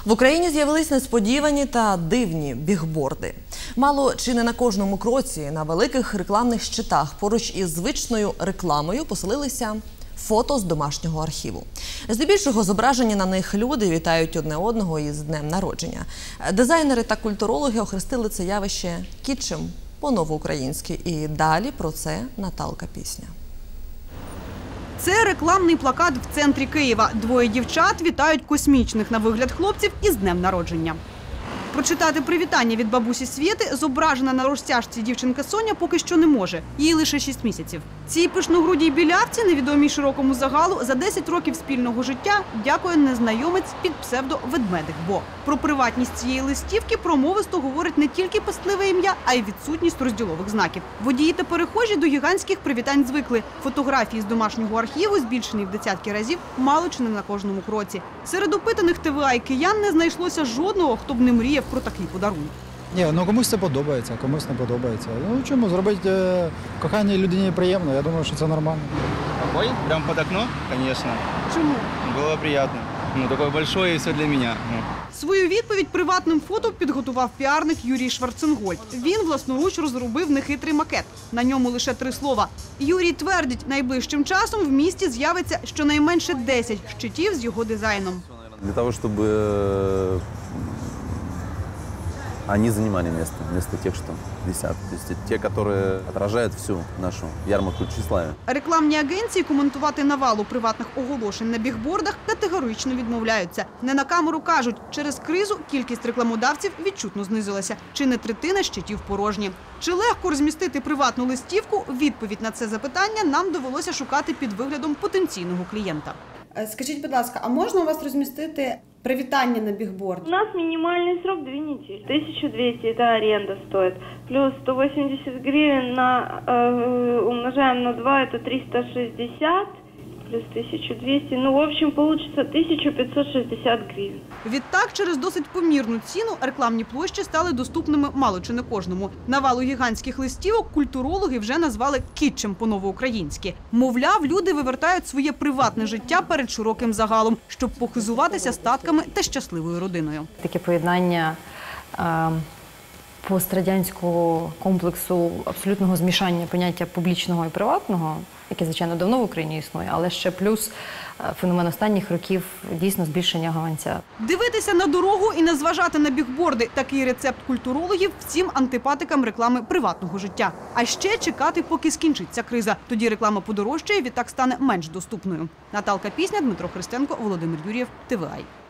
В Україні з'явились несподівані та дивні бігборди. Мало чи не на кожному кроці на великих рекламних щитах поруч із звичною рекламою поселилися фото з домашнього архіву. Здебільшого зображені на них люди вітають одне одного із днем народження. Дизайнери та культурологи охрестили це явище кітчем по-новоукраїнськи. І далі про це Наталка Пісня. Це рекламний плакат в центрі Києва. Двоє дівчат вітають космічних на вигляд хлопців із днем народження. Прочитати привітання від бабусі Свєти зображена на розтяжці дівчинка Соня поки що не може. Їй лише 6 місяців. Цій пишногрудій білявці, невідомій широкому загалу, за 10 років спільного життя дякує незнайомець під псевдо «Ведмедик Бо». Про приватність цієї листівки промовисто говорить не тільки пестливе ім'я, а й відсутність розділових знаків. Водії та перехожі до гігантських привітань звикли. Фотографії з домашнього архіву, збільшені в десятки разів, мало чи не на кожному кроці. Серед опитаних ТВА і киян не знайшлося жодного, хто б не мріяв про такий подарунок. Ні, ну комусь це подобається, комусь не подобається. Ну чому, зробити коханій людині приємно, я думаю, що це нормально. Такой? Прям под окно, конечно. Чому? Было приятно. Ну, такое большое и все для меня. Свою відповідь приватним фото підготував піарник Юрій Шварценгольд. Він власноруч розробив нехитрий макет. На ньому лише 3 слова. Юрій твердить, найближчим часом в місті з'явиться щонайменше 10 щитів з його дизайном. Для того, чтобы они занимали место, вместо тех, что висят. То есть те, которые отражают всю нашу ярмарку тщеславия. Рекламні агенції коментувати навалу приватних оголошень на бігбордах категорично відмовляються. Не на камеру кажуть, через кризу кількість рекламодавців відчутно знизилася. Чи не третина щитів порожні. Чи легко розмістити приватну листівку? Відповідь на це запитання нам довелося шукати під виглядом потенційного клієнта. Скажіть, будь ласка, а можна у вас розмістити привітання на бігборд? У нас минимальный срок 2 недели. 1200 это аренда стоит. Плюс 180 гривен умножаем на 2, это 360. Плюс 1200, ну, в общем, получится 1560 гривен. Відтак, через досить помірну ціну рекламні площі стали доступними мало чи не кожному. Навалу гігантських листівок культурологи вже назвали кітчем по-новоукраїнськи. Мовляв, люди вивертають своє приватне життя перед широким загалом, щоб похизуватися статками та щасливою родиною. Таке поєднання пострадянського комплексу абсолютного змішання поняття публічного і приватного, яке, звичайно, давно в Україні існує, але ще плюс феномен останніх років дійсно збільшення гаманця. Дивитися на дорогу і не зважати на бігборди – такий рецепт культурологів всім антипатикам реклами приватного життя. А ще чекати, поки скінчиться криза. Тоді реклама подорожчає, відтак стане менш доступною. Наталка Пісня, Дмитро Христенко, Володимир Юрєв, ТВА.